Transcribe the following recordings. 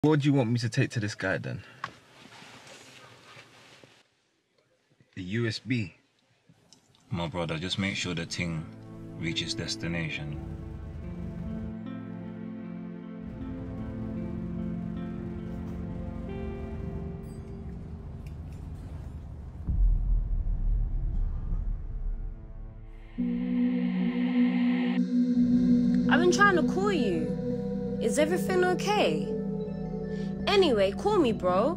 What do you want me to take to this guy then? The USB? My brother, just make sure the thing reaches destination. I've been trying to call you. Is everything okay? Anyway, call me, bro.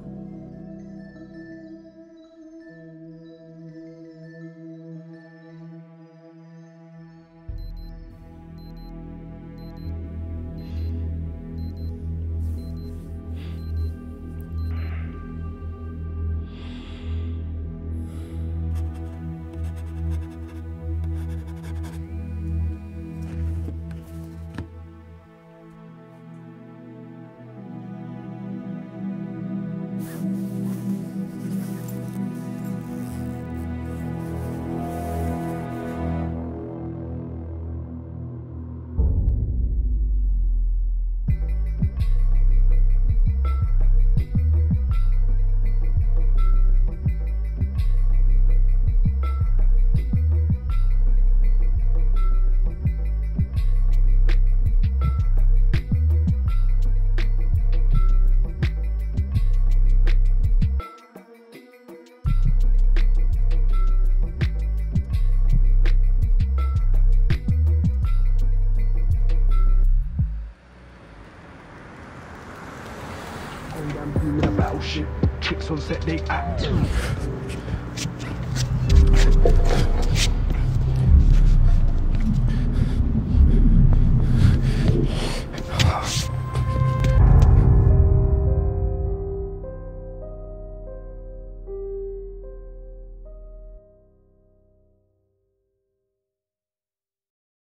Chicks on set, they act.